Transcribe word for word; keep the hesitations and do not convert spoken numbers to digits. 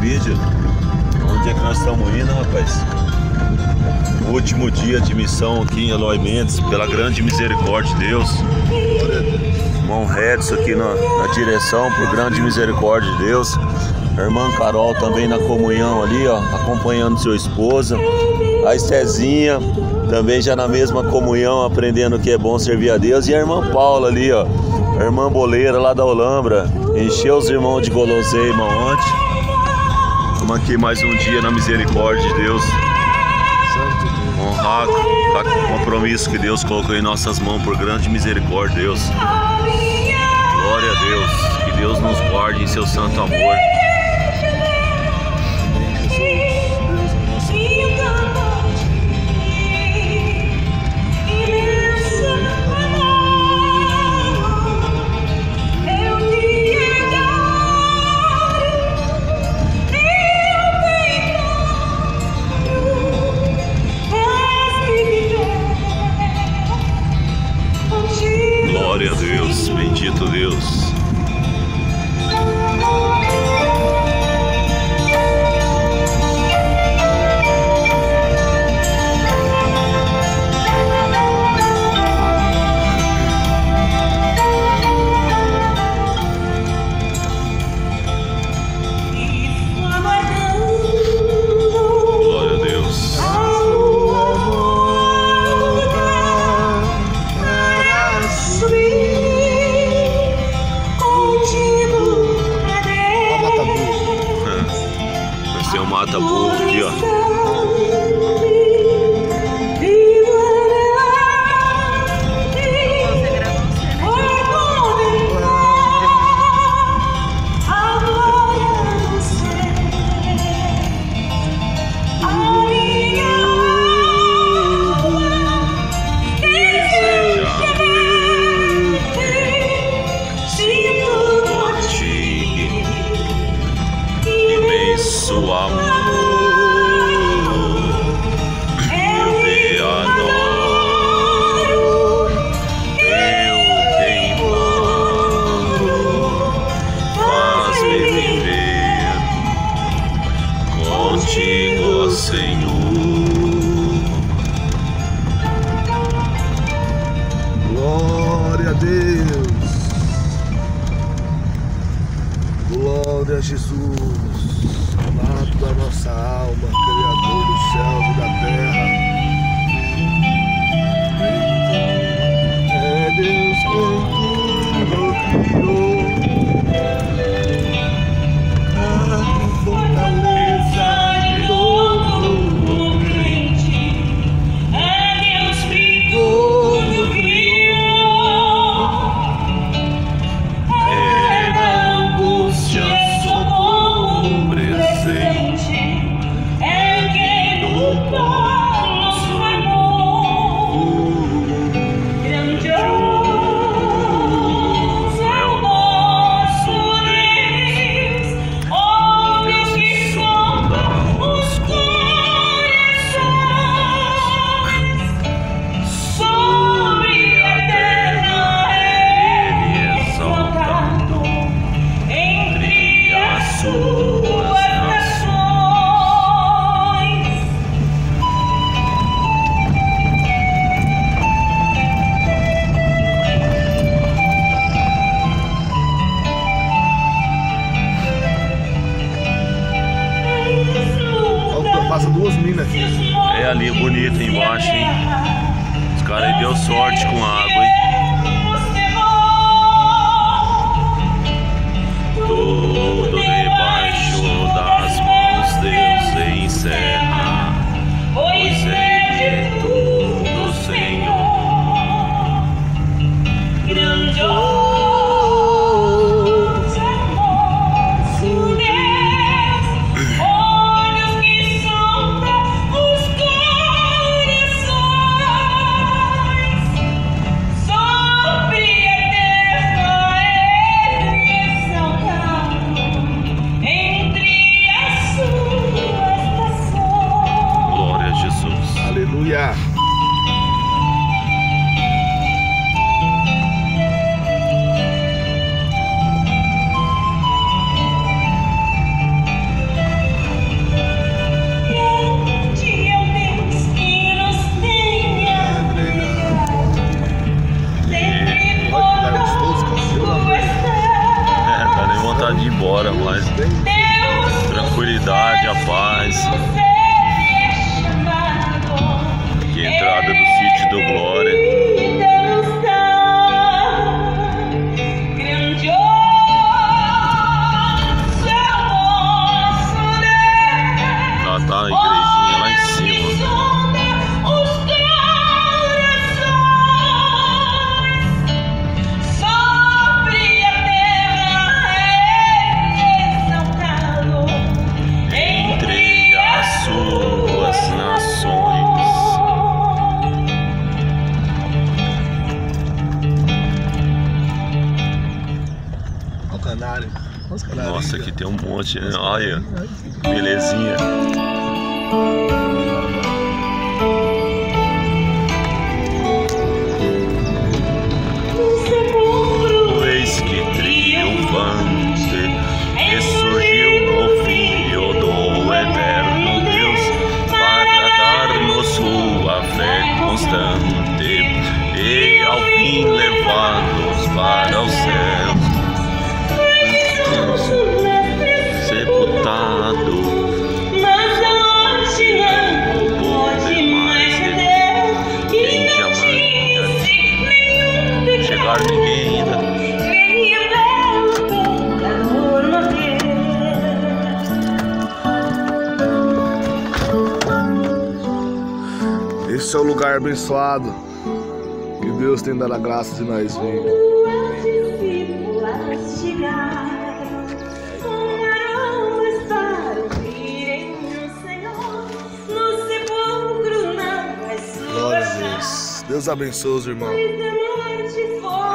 vídeo. Onde é que nós estamos indo, rapaz? Último dia de missão aqui em Eloy Mendes, pela grande misericórdia de Deus. Irmão Redson aqui na, na direção, por grande misericórdia de Deus. A irmã Carol também na comunhão ali, ó, acompanhando sua esposa. A Estezinha também já na mesma comunhão, aprendendo que é bom servir a Deus. E a irmã Paula ali, ó, a irmã Boleira lá da Olambra, encheu os irmãos de guloseima ontem. Estamos aqui mais um dia na misericórdia de Deus. Honrar o compromisso que Deus colocou em nossas mãos por grande misericórdia de Deus. Glória a Deus. Que Deus nos guarde em seu santo amor. Glória a Deus, bendito Deus. Tem um mata-burro aqui, ó. Imenso amor, eu te adoro, eu te imploro, faz-me viver contigo, Senhor. Glória a Deus, glória a Jesus. Amado da nossa alma, Criador dos céus e da terra. É Deus quem tudo criou, a fortaleza de todo crente. É Deus que tudo criou, é na angústia socorro presente, é quem no colo nos formou. Grandioso é o nosso Deus, olha que sonda os corações. Sobre a terra ele exaltado entre as suas nações. Passa duas minas aqui. É ali, bonito embaixo, hein? Os caras aí deu sorte com a água, hein? Tudo debaixo das mãos Deus encerra, pois é tudo Senhor. Grandioso é nosso Deus, olhos que sondam os corações. paz. Aqui a entrada do sítio do Glória. Lá tá a igrejinha lá em cima. Nossa, aqui tem um monte, né? Olha, belezinha. Eis que triunfante ressurgiu o Filho do Eterno Deus para dar-nos sua fé constante e ao fim levar-nos para o céu. Sepultado, mas a morte não pode mais reter. Quem jamais chegar ninguém ainda. Esse é o lugar abençoado que Deus tem dado a graça de nós vir. Glória a Deus. Deus abençoe os irmãos.